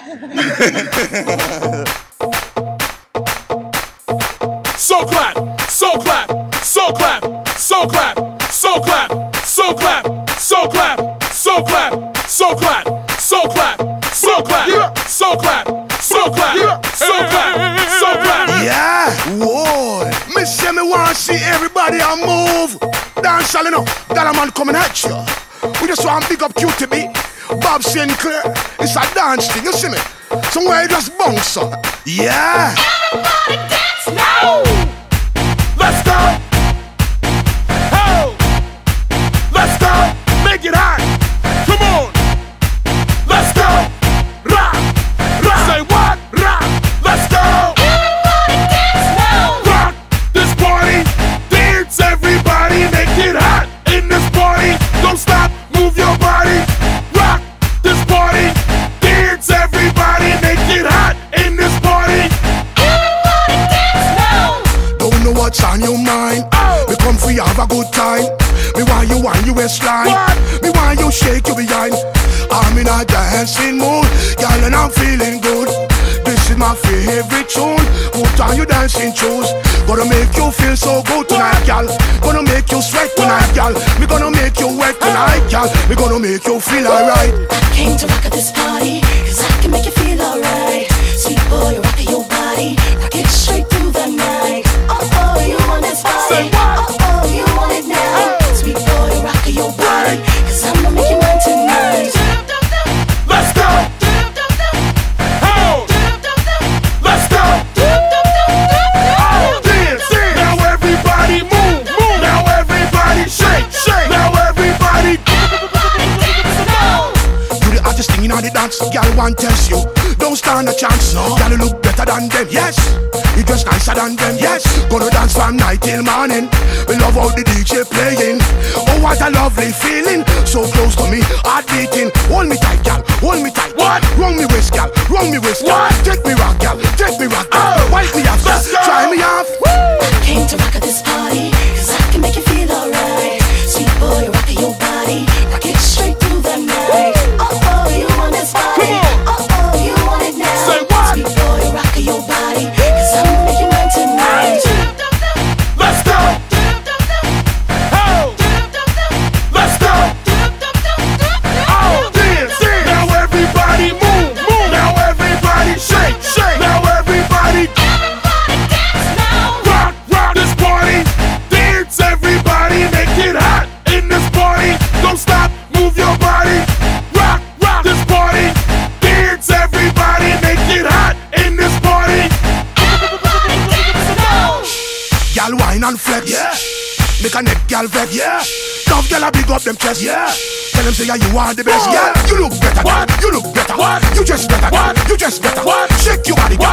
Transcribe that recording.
So clap, so clap, so clap, so clap, so clap, so clap, so clap, so clap, so clap, so clap, so clap, so clap, so clap, so clap, so clap. Yeah, whoa. Me say me want see everybody a move. Dance all enough, that a man coming at you. We just want big up QTB, Bob Sinclair. It's a dance thing, you see me? Somewhere you just bounce up. Yeah. Everybody dance now. Let's go. Ho. Let's go. Make it hot. Come on. Let's go. Rock. Rock. Say what? Rock. Let's go. Everybody dance now. Rock this party. Dance everybody. Make it hot in this party. Don't stop. Move your body. Rock this party. Dance everybody. Make it hot in this party. Everybody dance now. Don't know what's on your mind. Oh. We come for you have a good time. Me want you on your waistline. What? Me want you shake your behind. I'm in a dancing mood, girl, and I'm feeling good. This is my favorite tune. Put on your dancing shoes. Gonna make you feel so good tonight, girl. Gonna make you sweat tonight, girl. Me gonna make you wet tonight, girl. Me gonna make you feel alright. I came to rock at this party, cause I can make you feel alright. Sweet boy, rock your body, rock it straight through the night. Oh, you want this body? Say what? Oh, you want it now? Sweet boy, rock your body, cause I'ma make you mine tonight. Let's go. Ho. Let's go. Oh, dance. Now everybody move. Now everybody shake. Now everybody. Do the hottest thing in all the dance, girl, want test you. Don't stand a chance, no. Girl, you look better than them, yes. You dress nicer than them, yes. Gonna dance from night till morning. We love how the DJ playing. Oh, what a lovely feeling. So close to me, heart beating. Hold me tight, girl, hold me tight. What? Wrong me waist, girl, wrong me waist, girl. What? Take me rock, girl, take me rock, girl. Oh. Wipe me off, girl. Let's go. Try me off. I came to rock at this party, cause I can make you feel alright. Sweet boy, rock your body, rock it straight through the night. Oh, you want this body? Come Oh, you want it now? Say what? Sweet boy, rock your body, cause I'ma make you mine tonight. Let's go. Ho. Let's go. Oh, dance. Now everybody move. Now everybody shake. Now everybody. Rock this party. Dance everybody. Make it hot in this party. Don't stop. Move your body. Rock this party. Dance everybody. Make it hot in this party. Girl, wine and flex. Yeah. Make a neck, girl, vex. Yeah. Tough girl, I big up them chest. Yeah. Tell them say yeah, you are the best. What? Yeah, you look better. What? You look better. What? You dress better. What? You dress better. What? Shake your body, girl.